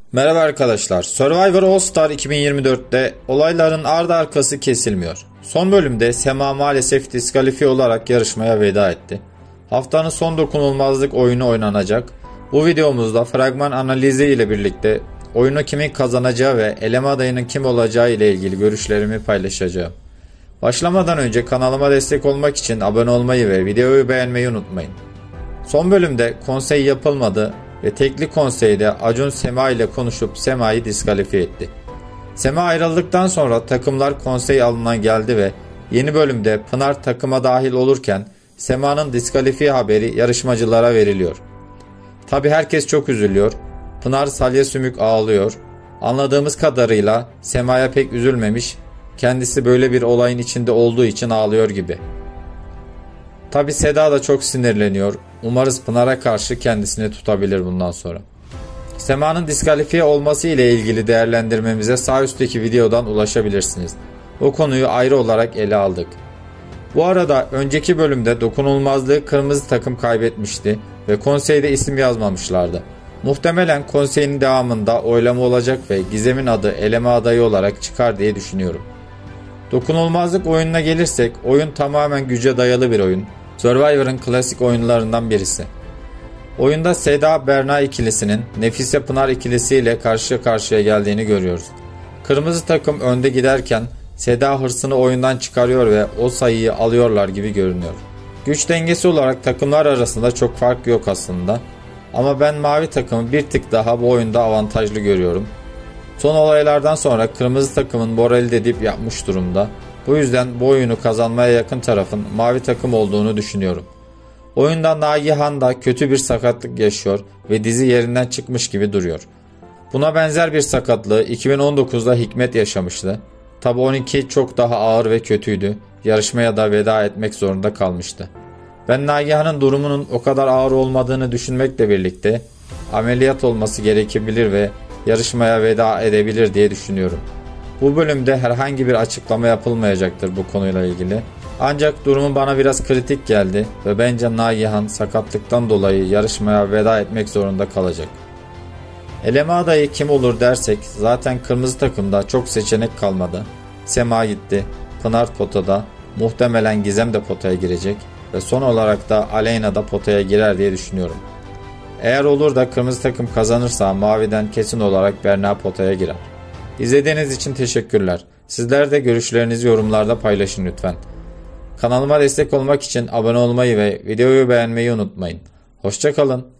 Merhaba arkadaşlar. Survivor All Star 2024'te olayların ardı arkası kesilmiyor. Son bölümde Sema maalesef diskalifiye olarak yarışmaya veda etti. Haftanın son dokunulmazlık oyunu oynanacak. Bu videomuzda fragman analizi ile birlikte oyunu kimin kazanacağı ve eleme adayının kim olacağı ile ilgili görüşlerimi paylaşacağım. Başlamadan önce kanalıma destek olmak için abone olmayı ve videoyu beğenmeyi unutmayın. Son bölümde konsey yapılmadı ve tekli konseyde Acun Sema ile konuşup Sema'yı diskalifiye etti. Sema ayrıldıktan sonra takımlar konsey alanına geldi ve yeni bölümde Pınar takıma dahil olurken Sema'nın diskalifiye haberi yarışmacılara veriliyor. Tabi herkes çok üzülüyor. Pınar salya sümük ağlıyor. Anladığımız kadarıyla Sema'ya pek üzülmemiş, kendisi böyle bir olayın içinde olduğu için ağlıyor gibi. Tabi Seda da çok sinirleniyor. Umarız Pınar'a karşı kendisini tutabilir bundan sonra. Sema'nın diskalifiye olması ile ilgili değerlendirmemize sağ üstteki videodan ulaşabilirsiniz. O konuyu ayrı olarak ele aldık. Bu arada önceki bölümde dokunulmazlığı kırmızı takım kaybetmişti ve konseyde isim yazmamışlardı. Muhtemelen konseyin devamında oylama olacak ve Gizem'in adı eleme adayı olarak çıkar diye düşünüyorum. Dokunulmazlık oyununa gelirsek oyun tamamen güce dayalı bir oyun. Survivor'ın klasik oyunlarından birisi. Oyunda Seda Berna ikilisinin Nefise Pınar ikilisiyle karşı karşıya geldiğini görüyoruz. Kırmızı takım önde giderken Seda hırsını oyundan çıkarıyor ve o sayıyı alıyorlar gibi görünüyor. Güç dengesi olarak takımlar arasında çok fark yok aslında. Ama ben mavi takımı bir tık daha bu oyunda avantajlı görüyorum. Son olaylardan sonra kırmızı takımın morali de dip yapmış durumda. Bu yüzden bu oyunu kazanmaya yakın tarafın mavi takım olduğunu düşünüyorum. Oyunda Nagihan da kötü bir sakatlık yaşıyor ve dizi yerinden çıkmış gibi duruyor. Buna benzer bir sakatlığı 2019'da Hikmet yaşamıştı. Tabi 12 çok daha ağır ve kötüydü. Yarışmaya da veda etmek zorunda kalmıştı. Ben Nagihan'ın durumunun o kadar ağır olmadığını düşünmekle birlikte ameliyat olması gerekebilir ve yarışmaya veda edebilir diye düşünüyorum. Bu bölümde herhangi bir açıklama yapılmayacaktır bu konuyla ilgili. Ancak durumu bana biraz kritik geldi ve bence Nagihan sakatlıktan dolayı yarışmaya veda etmek zorunda kalacak. Eleme adayı kim olur dersek zaten kırmızı takımda çok seçenek kalmadı. Sema gitti, Pınar potada, muhtemelen Gizem de potaya girecek ve son olarak da Aleyna da potaya girer diye düşünüyorum. Eğer olur da kırmızı takım kazanırsa maviden kesin olarak Berna potaya girer. İzlediğiniz için teşekkürler. Sizler de görüşlerinizi yorumlarda paylaşın lütfen. Kanalıma destek olmak için abone olmayı ve videoyu beğenmeyi unutmayın. Hoşça kalın.